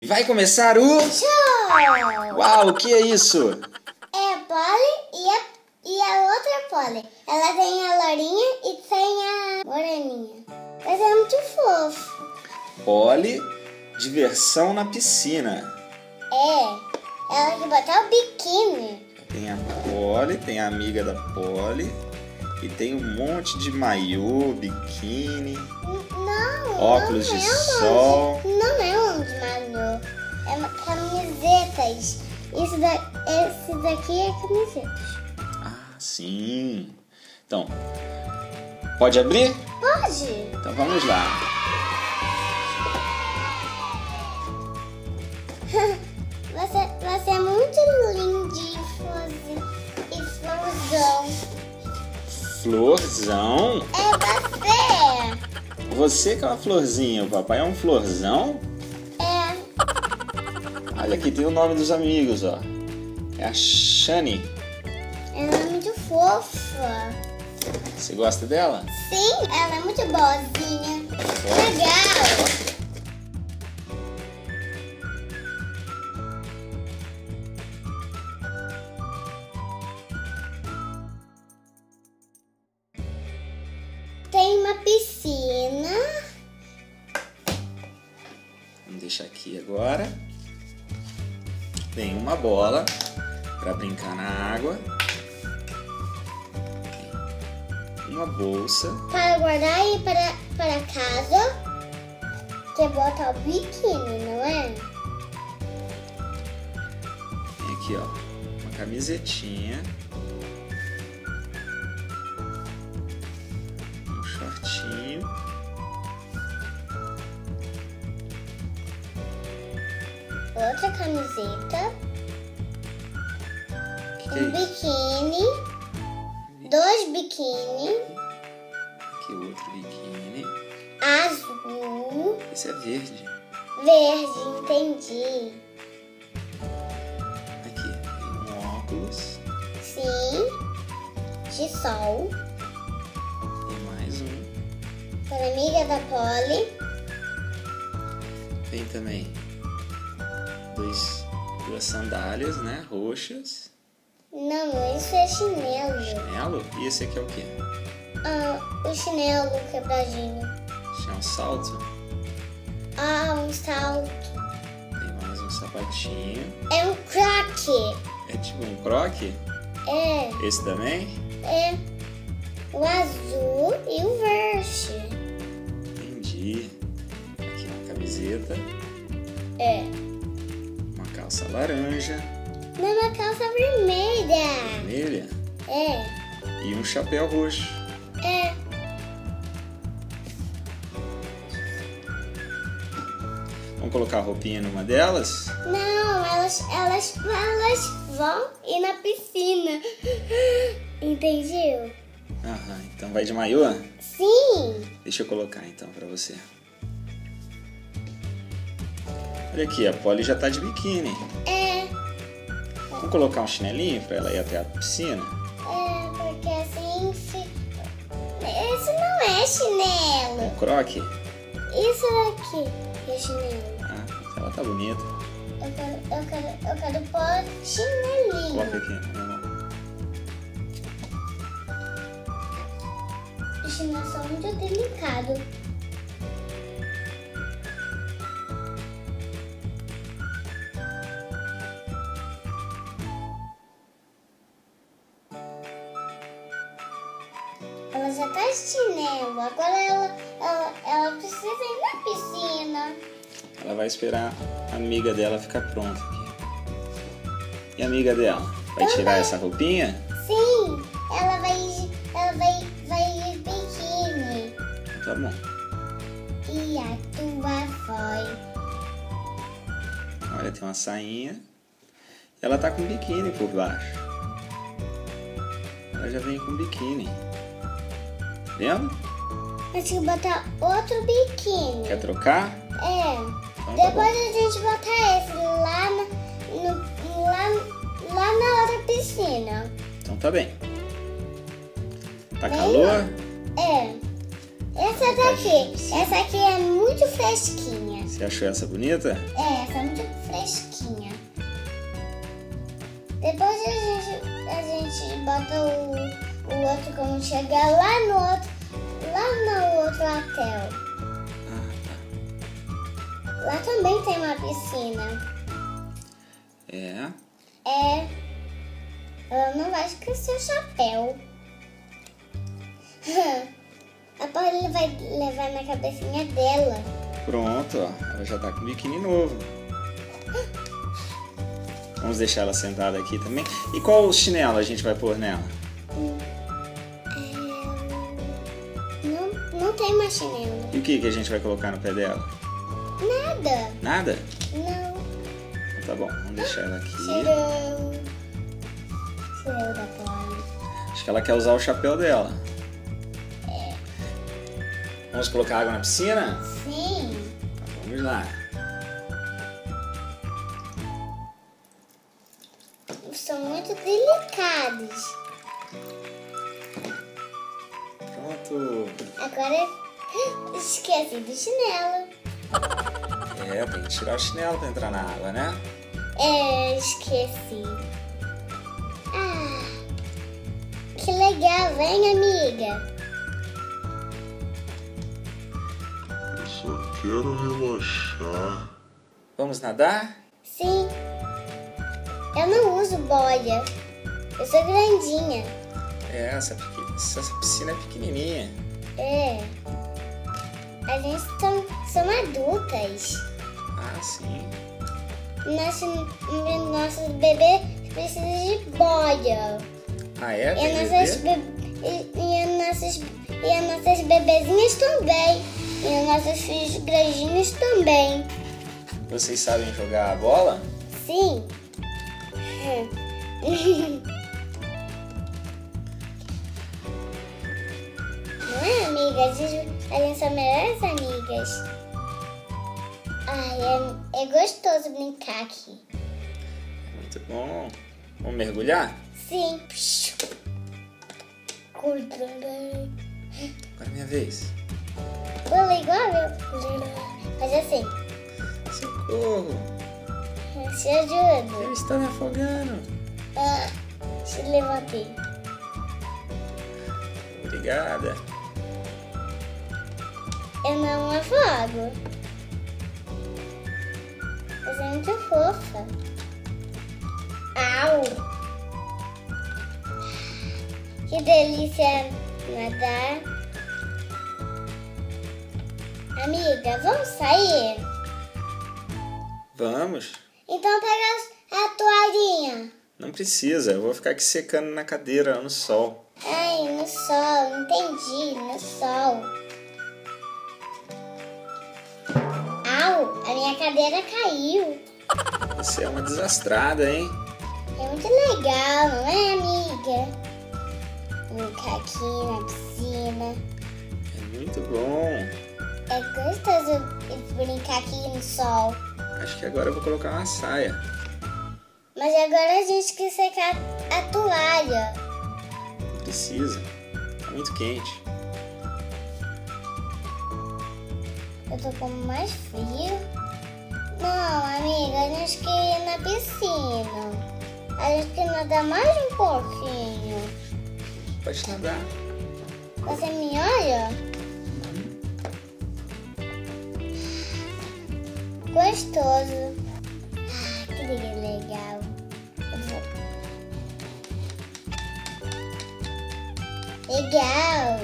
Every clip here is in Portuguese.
Vai começar o... Show! Uau, o que é isso? É a Polly e a outra Polly. Ela tem a Lourinha e tem a Moreninha. Mas é muito fofo. Polly, diversão na piscina. É, ela que botar o biquíni. Tem a Polly, tem a amiga da Polly. E tem um monte de maiô, biquíni, Não, óculos não de é sol. Não é um de maiô. É camisetas. Esse daqui é camisetas. Ah, sim. Então, pode abrir? Pode. Então vamos lá. Você é muito lindíssimo e florzão. Florzão? É você. Você que é uma florzinha, o papai é um florzão? É. Olha, aqui tem o nome dos amigos, ó. É a Shani. Ela é muito fofa. Você gosta dela? Sim, ela é muito boazinha. Legal. Tem uma piscina. Vamos deixar aqui agora. Tem uma bola para brincar na água. Uma bolsa. Para guardar e ir para casa. Que é botar o biquíni, não é? Tem aqui, ó, uma camisetinha. Um shortinho. Outra camiseta. Que é Um isso? biquíni. 2 biquíni. Aqui outro biquíni. Azul. Esse é verde. Verde, entendi. Aqui tem um óculos. Sim. De sol. E mais um. Para amiga da Polly. Tem também duas sandálias, né? Roxas. Não, isso é chinelo. Chinelo. E esse aqui é o quê? Ah, o chinelo quebradinho. Isso é um salto. Ah, um salto. Tem mais um sapatinho. É um croque. É tipo um croque. É, Esse também? é o azul e o verde. Entendi. Aqui uma camiseta. É. Uma calça laranja. Não é uma calça vermelha. Vermelha. É, E um chapéu roxo. é. Vamos colocar a roupinha numa delas? Não, elas vão ir na piscina. Entendeu? Aham, então vai de maiô? Sim. Deixa eu colocar então pra você. Olha aqui, a Polly já tá de biquíni. É, Vamos colocar um chinelinho pra ela ir até a piscina? porque assim se... Isso não é chinelo. Um croque? Isso daqui é chinelo. Ah, ela tá bonita. Eu quero pôr chinelinho. Coloca aqui na minha mão. O chinelo é só muito delicado. Ela já tá de chinelo. Agora ela precisa ir na piscina. Ela vai esperar a amiga dela ficar pronta aqui. E a amiga dela? Vai tirar essa roupinha? Sim, ela vai ir biquíni. Tá bom. E a tua foi. Olha, tem uma sainha. Ela tá com biquíni por baixo. Ela já vem com biquíni. Vendo? Eu tenho que botar outro biquíni. Quer trocar? É. Então tá Depois bom. a gente botar esse lá na outra piscina. Então tá bem. Tá Bem, calor? É. Essa daqui é muito fresquinha. Você achou essa bonita? É, essa é muito fresquinha. Depois a gente bota o outro quando chegar lá no outro hotel. Lá também tem uma piscina. É? É. Ela não vai esquecer o chapéu. A Paulinha vai levar na cabecinha dela. Pronto, ó. Ela já tá com o biquíni novo. Vamos deixar ela sentada aqui também. E qual chinelo a gente vai pôr nela? Não tem mais chinelo. E o que a gente vai colocar no pé dela? Nada. Nada? Não. Tá bom, vamos deixar ela aqui. Tirou da Paulinha. Acho que ela quer usar o chapéu dela. Vamos colocar água na piscina? Sim. Vamos lá. São muito delicados. Pronto. Agora esqueci do chinelo. É, tem que tirar o chinelo pra entrar na água, né? É, esqueci. Ah, que legal, vem, amiga. Eu só quero relaxar. Vamos nadar? Sim. Eu não uso boia. Eu sou grandinha. É, essa piscina é pequenininha. É. A gente são adultas. Ah, sim. Nossos bebês precisam de boia. Ah, é? E Tem as bebê? nossas bebezinhas também. E os nossos filhos grandinhos também. Vocês sabem jogar a bola? Sim. Não é, amiga? A gente são melhores amigas. Ai, é gostoso brincar aqui. Muito bom. Vamos mergulhar? Sim. Agora é minha vez. Pula igual eu. Faz assim. Socorro! Te ajudo. Ele está me afogando. Ah, te levantei. Obrigada. Eu não afogo. Você é muito fofa. Au! Que delícia nadar. Amiga, vamos sair? Vamos? Então pega a toalhinha. Não precisa, eu vou ficar aqui secando na cadeira no sol. Ai, no sol, entendi, no sol. Au, a minha cadeira caiu. Você é uma desastrada, hein? É muito legal, não é, amiga? Brincar aqui na piscina. É muito bom. É gostoso brincar aqui no sol. Acho que agora eu vou colocar uma saia. Mas agora a gente quer secar a toalha. Não precisa. Tá muito quente. Eu tô com mais frio. Não, amiga, a gente quer ir na piscina. A gente quer nadar mais um pouquinho. Pode nadar. Você me olha? Gostoso. Ah, que legal. Legal.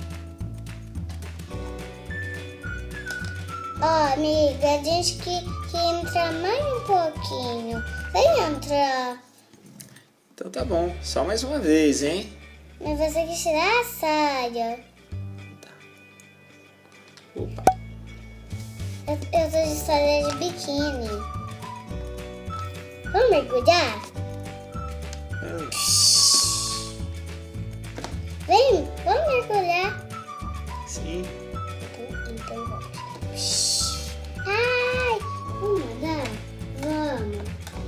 Ó, amiga, a gente que entrar mais um pouquinho. Vem entrar. Então tá bom. Só mais uma vez, hein? Mas você quer tirar a saia. Opa. Eu tô de saia de biquíni. Vamos mergulhar? Vem, vamos mergulhar. Sim. Então vamos. Ai, vamos nadar? Vamos.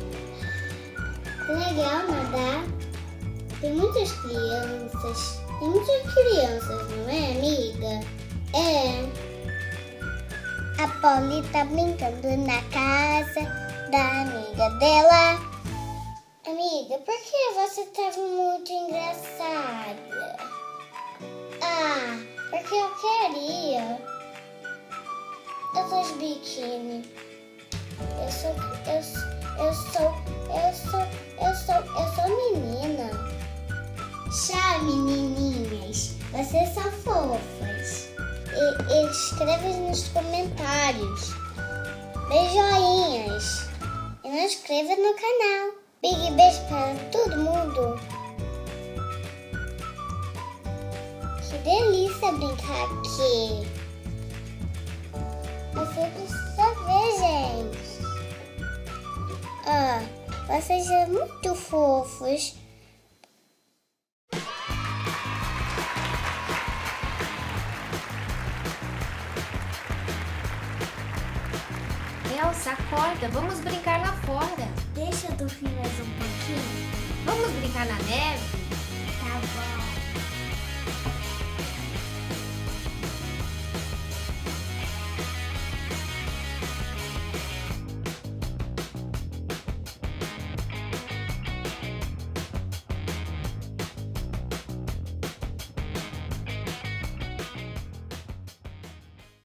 Legal nadar. Tem muitas crianças. Tem muitas crianças, não é, amiga? É. A Polly tá brincando na casa da amiga dela. Amiga, por que você tá muito engraçada? Ah, porque eu queria. Eu tô de biquíni. Eu sou menina. Tchau, menininhas. Vocês são fofas. E escreve nos comentários. Dê joinhas. E não inscreva no canal. Big beijo para todo mundo. Que delícia brincar aqui. Você precisa ver, gente. Vocês são muito fofos. Elsa, acorda, vamos brincar lá fora. Deixa eu dormir mais um pouquinho. Vamos brincar na neve?